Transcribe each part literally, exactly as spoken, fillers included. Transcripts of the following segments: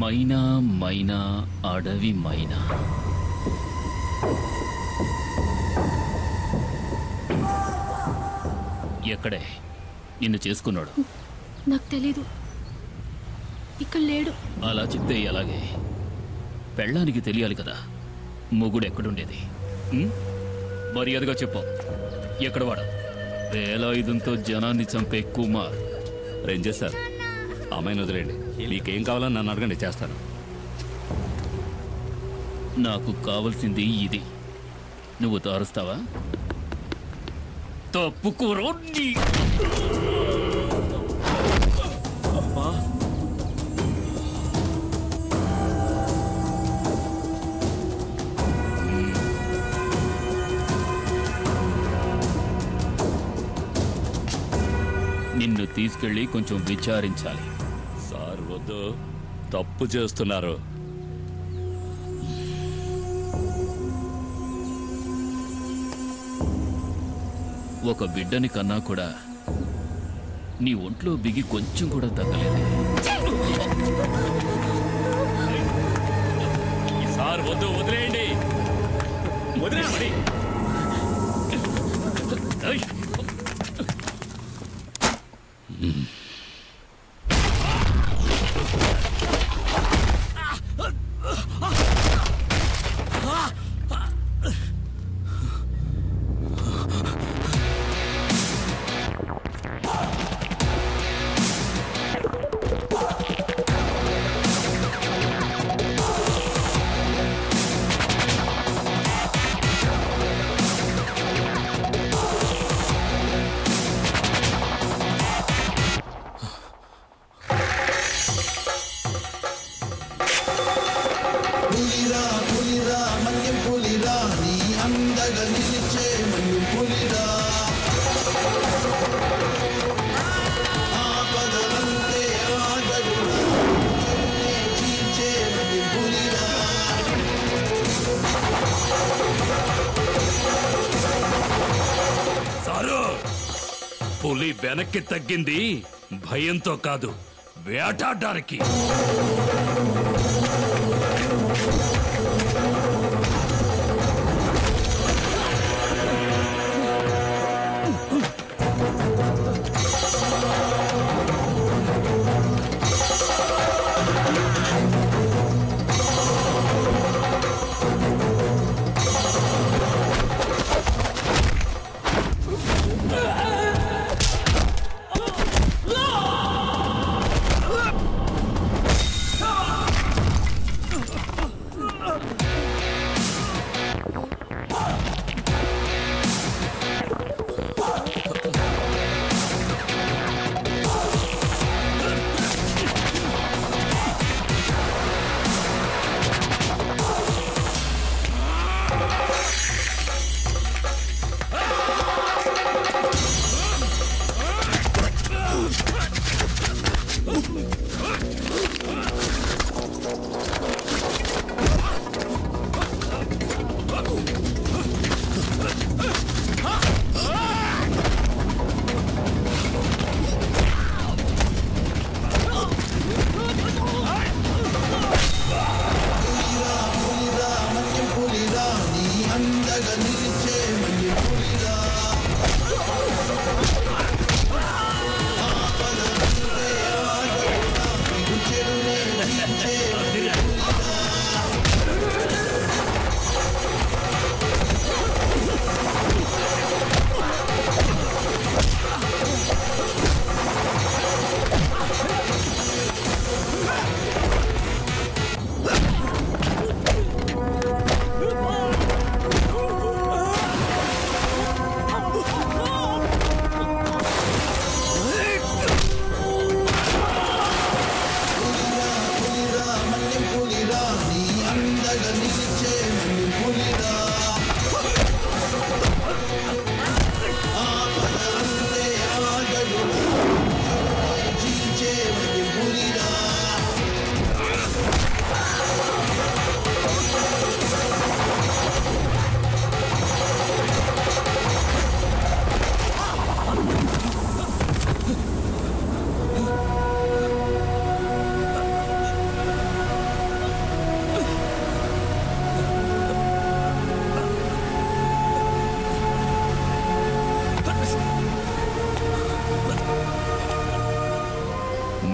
మైనా మైనా అడవి మైనా. ఎక్కడే నిన్ను చేసుకున్నాడు? నాకు తెలీదు, ఇక్కడ లేడు. అలా చెప్తే ఎలాగే? పెళ్ళానికి తెలియాలి కదా మొగుడు ఎక్కడుండేది. మర్యాదగా చెప్పు, ఎక్కడ వాడు? వేలాయుధంతో జనాన్ని చంపే కుమార్. రేంజర్ సార్, అమ్మాయిని వదిలేండి. మీకేం కావాలని నన్ను అడగండి, చేస్తాను. నాకు కావలసింది ఇది. నువ్వు తారుస్తావా? తప్పుకోరో నీ. నిన్ను తీసుకెళ్ళి కొంచెం విచారించాలి. సార్ వద్దు, తప్పు చేస్తున్నారు. ఒక బిడ్డని కన్నా కూడా నీ ఒంట్లో బిగి కొంచెం కూడా తగ్గలేదు. సార్ వద్దు, వదిలేయండి, వదిలేయండి. పులి వెనక్కి తగ్గింది భయంతో కాదు, వేటాడడానికి.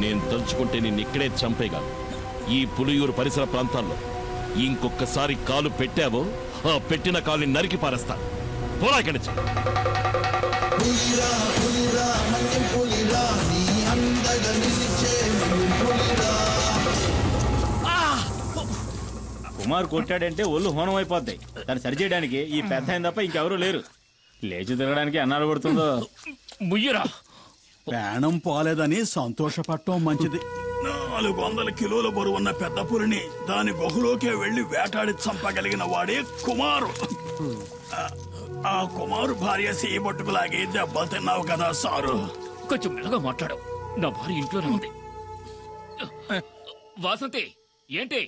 నేను తలుచుకుంటే నిన్ను ఇక్కడే చంపేయగలను. ఈ పులియూరు పరిసర ప్రాంతాల్లో ఇంకొకసారి కాలు పెట్టావో ఆ పెట్టిన కాలుని నరికి పారేస్తా. పోరా ఇక్కడి నుంచి. కుమార్ కొట్టాడంటే ఒళ్ళు హోనం అయిపోద్ది. దాన్ని సరిచేయడానికి ఈ పెద్ద ఆయన తప్ప ఇంకెవరూ లేరు. లేచి తిరగడానికి అన్నాడు పడుతుందో. ముయ్యరా. ప్రాణం పోలేదని సంతోషపడటం మంచిది. నాలుగు వందల కిలోల బరువున్న పెద్ద పులిని దాని గుహలోకే వెళ్లి వేటాడి చంపగలిగిన వాడే కుమారు. ఆ కుమారు భార్య సేయబొట్టుకులాగే దెబ్బలు తిన్నావు కదా సారు. కొంచెం మెల్లగా మాట్లాడు. నా భార్య ఇంట్లోనే ఉంది. వాసంతి ఏంటి?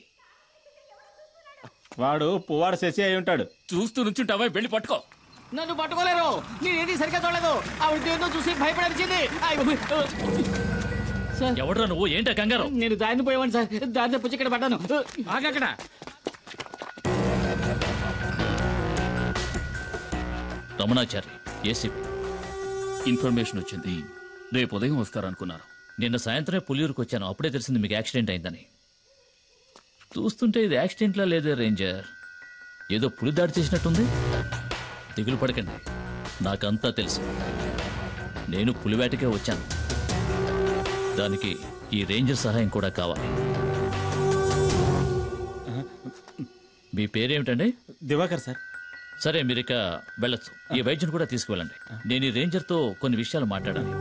వాడు పువ్వాడు శశి అయి ఉంటాడు. చూస్తూ నుంచుంటావా? వెళ్ళి పట్టుకో. నన్ను పట్టుకోలేరు. నేనేది సరిగ్గా చూడలేదు. ఆవిడ దేంతో చూసి భయపడాల్సింది. ఎవడ్రా నువ్వు? ఏంటా కంగారు? నేను దారిని పోయేవాడిని సార్. దారి తప్పించి ఇక్కడ పడ్డాను. ఆగక్కడ. రమణాచారి, ఏసీపీ. ఇన్ఫర్మేషన్ వచ్చింది. రేపు ఉదయం వస్తారనుకున్నారు. నిన్న సాయంత్రమే పులియూరుకు వచ్చాను. అప్పుడే తెలిసింది మీకు యాక్సిడెంట్ అయిందని. చూస్తుంటే ఇది యాక్సిడెంట్లా లేదే రేంజర్. ఏదో పులి దాడి చేసినట్టుంది. దిగులు పడకండి, నాకంతా తెలుసు. నేను పులివేటకే వచ్చాను. దానికి ఈ రేంజర్ సహాయం కూడా కావాలి. మీ పేరేమిటండి? దివాకర్ సార్. సరే, మీరు ఇక వెళ్ళొచ్చు. ఈ వైద్యుని కూడా తీసుకువెళ్ళండి. నేను ఈ రేంజర్తో కొన్ని విషయాలు మాట్లాడాలి.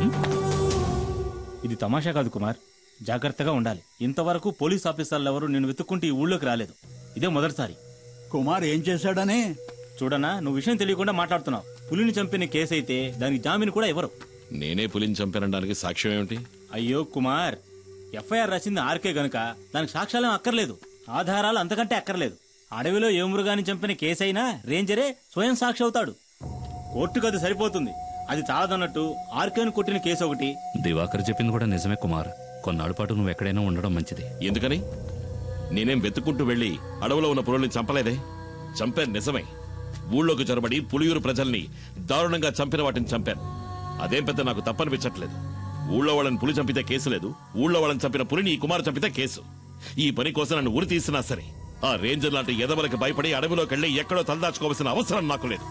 ఇది తమాషా కాదు కుమార్, జాగ్రత్తగా ఉండాలి. ఇంతవరకు పోలీస్ ఆఫీసర్లు ఎవరు నేను వెతుక్కుంటూ ఈ ఊళ్ళోకి రాలేదు. ఇదే మొదటిసారి. కుమార్ ఏం చేశాడని? చూడనా, నువ్వు విషయం తెలియకుండా మాట్లాడుతున్నావు. పులిని చంపిన కేసు అయితే దానికి జామీన్ కూడా ఎవరు? నేనే పులిని చంపానడానికి సాక్ష్యం ఏమిటి? అయ్యో కుమార్, ఎఫ్ఐఆర్ రాసింది ఆర్కే గనుక దానికి సాక్ష్యాలేం అక్కర్లేదు. ఆధారాలు అంతకంటే అక్కర్లేదు. అడవిలో ఏ మృగాన్ని చంపిన కేసు అయినా రేంజరే స్వయం సాక్షి అవుతాడు. కోర్టుకు అది సరిపోతుంది. అది చాలదన్నట్టు ఆర్కేను కొట్టిన కేసు ఒకటి. దివాకర్ చెప్పింది కూడా నిజమే కుమార్. కొన్నాళ్ళ పాటు నువ్వు ఎక్కడైనా ఉండడం మంచిది. ఎందుకని? నేనేం వెతుక్కుంటూ వెళ్లి అడవులో ఉన్న పులుల్ని చంపలేదే. చంపాను నిజమే. ఊళ్ళోకి జొరబడి పులియూరు ప్రజల్ని దారుణంగా చంపిన వాటిని చంపాను. అదేం పెద్ద నాకు తప్పనిపించట్లేదు. ఊళ్ళో వాళ్ళని పులి చంపితే కేసు లేదు. ఊళ్ళో వాళ్ళని చంపిన పులిని ఈ కుమారు చంపితే కేసు. ఈ పని కోసం నన్ను ఉరి తీసినా సరే ఆ రేంజర్ లాంటి ఎదవలకు భయపడి అడవిలోకి వెళ్లి ఎక్కడో తలదాచుకోవాల్సిన అవసరం నాకు లేదు.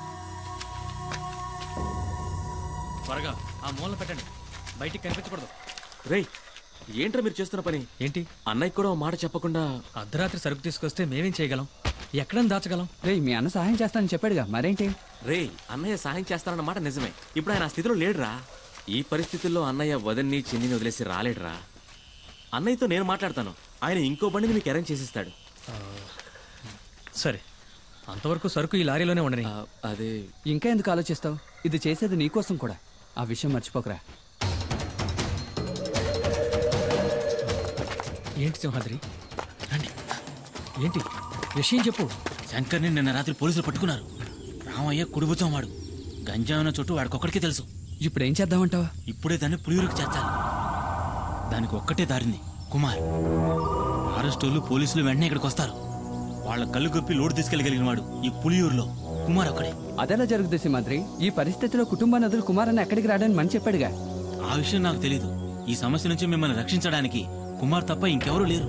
త్వరగా ఆ మూల పెట్టండి, బయటికి కనిపించకూడదు. రేయ్, ఏంట్రా మీరు చేస్తున్న పని? ఏంటి? అన్నయ్య కూడా మాట చెప్పకుండా అర్ధరాత్రి సరుకు తీసుకొస్తే మేమేం చేయగలం? ఎక్కడని దాచగలం? రే, మీ అన్న సహాయం చేస్తానని చెప్పాడుగా, మరేంటి? రేయ్, అన్నయ్య సహాయం చేస్తానన్న మాట నిజమే. ఇప్పుడు ఆయన ఆ స్థితిలో లేడురా. ఈ పరిస్థితుల్లో అన్నయ్య వదన్ని చిన్నిని వదిలేసి రాలేడురా. అన్నయ్యతో నేను మాట్లాడతాను. ఆయన ఇంకో బండిని మీకు అరేంజ్ చేసిస్తాడు. సరే, అంతవరకు సరుకు ఈ లారీలోనే ఉండని. అదే ఇంకా ఎందుకు ఆలోచిస్తావు? ఇది చేసేది నీకోసం కూడా. ఆ విషయం మర్చిపోకరా. ఏంటి సింహాద్రి? రండి. ఏంటి విషయం చెప్పు. శంకర్ని నిన్న రాత్రి పోలీసులు పట్టుకున్నారు. రామయ్య కుడిబుతం వాడు. గంజాయిన చుట్టూ వాడికొక్కడికే తెలుసు. ఇప్పుడు ఏం చేద్దామంటావా? ఇప్పుడే దాన్ని పులియూరుకు చేర్చాలి. దానికి ఒక్కటే దారింది కుమార్. ఫారెస్టోళ్ళు పోలీసులు వెంటనే ఇక్కడికి వస్తారు. వాళ్ళ కళ్ళు గొప్పి లోడు తీసుకెళ్లగలిగిన వాడు ఈ పులియూరులో కుమార్ ఒక్కడే. అదెలా జరుగుతుంది సింహాద్రి? ఈ పరిస్థితిలో కుటుంబాన్ని వదులు కుమార్ అని ఎక్కడికి రాడని మని చెప్పాడుగా. ఆ విషయం నాకు తెలీదు. ఈ సమస్య నుంచి మిమ్మల్ని రక్షించడానికి కుమార్ తప్ప ఇంకెవరూ లేరు.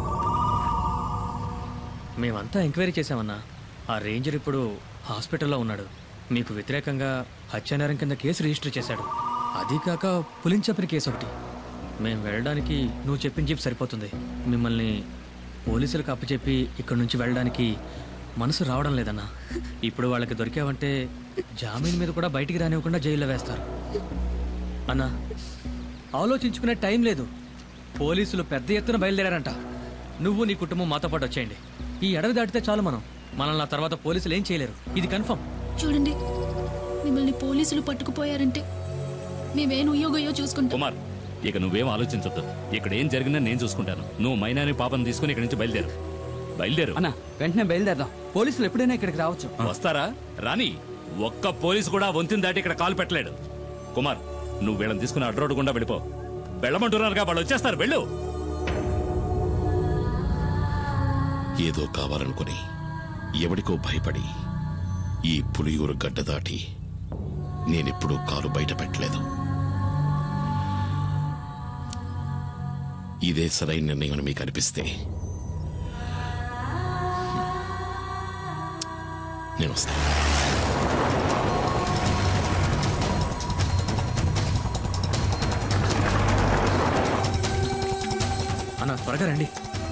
మేమంతా ఎంక్వైరీ చేశామన్నా. ఆ రేంజర్ ఇప్పుడు హాస్పిటల్లో ఉన్నాడు. మీకు వ్యతిరేకంగా హత్యానేరం కింద కేసు రిజిస్టర్ చేశాడు. అది కాక పులించపిన కేసు ఒకటి. మేము వెళ్ళడానికి నువ్వు చెప్పిన జీప్ సరిపోతుంది. మిమ్మల్ని పోలీసులకు అప్పచెప్పి ఇక్కడి నుంచి వెళ్ళడానికి మనసు రావడం లేదన్నా. ఇప్పుడు వాళ్ళకి దొరికావంటే జామీన్ మీద కూడా బయటికి రానివ్వకుండా జైల్లో వేస్తారు. అన్నా, ఆలోచించుకునే టైం లేదు. పోలీసులు పెద్ద ఎత్తున బయలుదేరారంట. నువ్వు నీ కుటుంబం మాతో పాటు వచ్చేయండి. ఈ అడవి దాటితే చాలు మనం మనల్ని ఆ తర్వాత పోలీసులు ఏం చేయలేరు. ఇది కన్ఫర్మ్. చూడండి, మిమ్మల్ని పోలీసులు పట్టుకుపోయారంటే మేమేం ఉయ్యోగయ్యో చూసుకుంటాం. కుమార్, ఇక నువ్వేం ఆలోచించొద్దు. ఇక్కడ ఏం జరిగిందని నేను చూసుకుంటాను. నువ్వు మైనాని పాపను తీసుకుని ఇక్కడి నుంచి బయలుదేరు. బయలుదేరు అన్నా, వెంటనే బయలుదేరదాం. పోలీసులు ఎప్పుడైనా ఇక్కడికి రావచ్చు. వస్తారా? రాని. ఒక్క పోలీసు కూడా వంతిని దాటి ఇక్కడ కాలు పెట్టలేడు. కుమార్, నువ్వు వీళ్ళని తీసుకుని అడ్రోడ్డు గుండా వెళ్ళిపో. వెళ్ళమంటున్నారుగా, వాళ్ళు వచ్చేస్తారు. వెళ్ళు. ఏదో కావాలనుకుని ఎవడికో భయపడి ఈ పులియూరు గడ్డ దాటి నేనెప్పుడూ కాలు బయట పెట్టలేదు. ఇదే సరైన నిర్ణయం అని మీకు అనిపిస్తే నేను వస్తాను. అన్న త్వరగా రండి.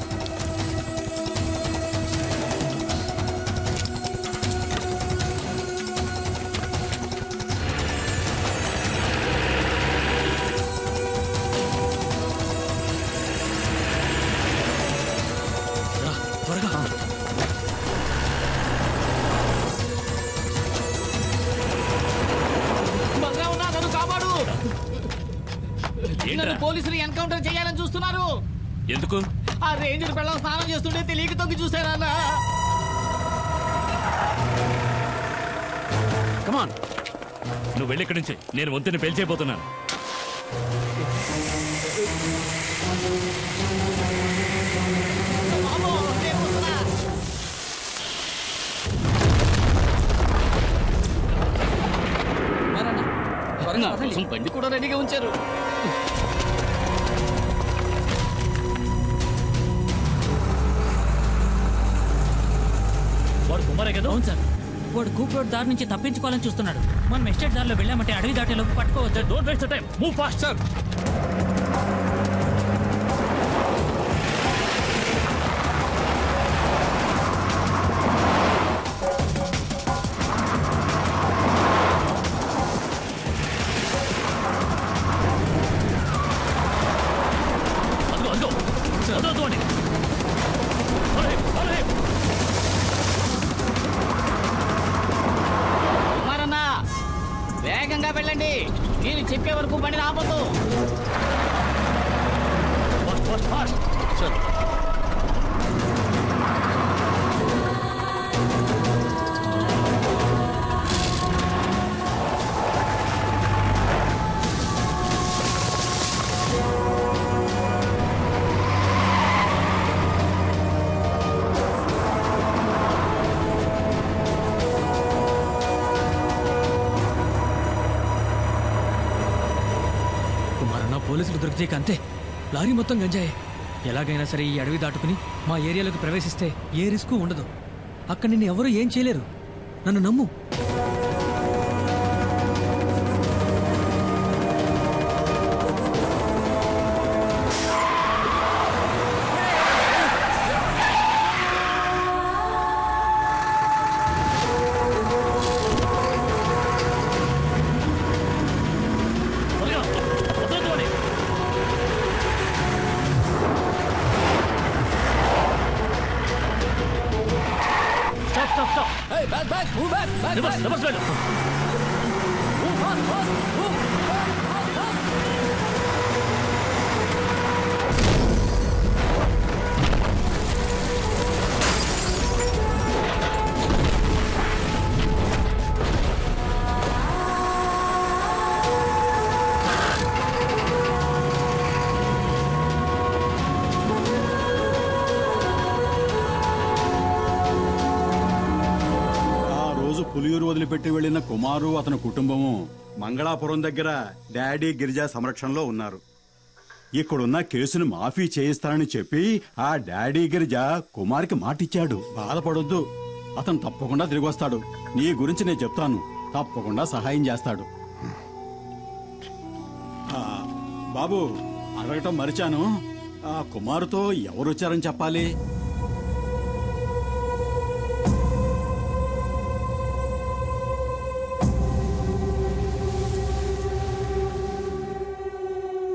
పోలీసులు ఎన్కౌంటర్ చేయాలని చూస్తున్నారు. ఎందుకు? ఆ రేంజర్ పిల్లలు స్నానం చేస్తుంటే తెలియక తొంగి చూసారన్న. కమాన్, నువ్వు వెళ్ళి ఇక్కడి నుంచి. నేను వంతుని పేల్చేయబోతున్నాను. బండి కూడా రెడీగా ఉంచారు. వాడు కుమారే కదా? అవును సార్, వాడు కూప్ రోడ్ దారి నుంచి తప్పించుకోవాలని చూస్తున్నాడు. మనం ఎస్టేట్ దారిలో వెళ్ళామంటే అడవి దాటేలోపు పట్టుకోవచ్చు. Don't waste time, move fast sir. వేగంగా వెళ్ళండి. నేను చెప్పే వరకు బండి ఆపొద్దు. పోలీసులు దొరికితే అంతే, లారీ మొత్తం గంజాయే. ఎలాగైనా సరే ఈ అడవి దాటుకుని మా ఏరియాలోకి ప్రవేశిస్తే ఏ రిస్క్ ఉండదు. అక్కడ నిన్ను ఎవరూ ఏం చేయలేరు, నన్ను నమ్ము. పులియూరు వదిలిపెట్టి వెళ్లిన కుమారు అతని కుటుంబము మంగళాపురం దగ్గర డాడీ గిరిజా సంరక్షణలో ఉన్నారు. ఇక్కడున్న కేసును మాఫీ చేయిస్తానని చెప్పి ఆ డాడీ గిరిజా కుమార్కి మాటిచ్చాడు. బాధపడొద్దు, అతను తప్పకుండా తిరిగి వస్తాడు. నీ గురించి నేను చెప్తాను, తప్పకుండా సహాయం చేస్తాడు. బాబు, అడగటం మరిచాను, ఆ కుమారుతో ఎవరొచ్చారని చెప్పాలి?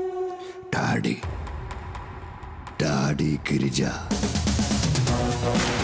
Daddy daddy Girija.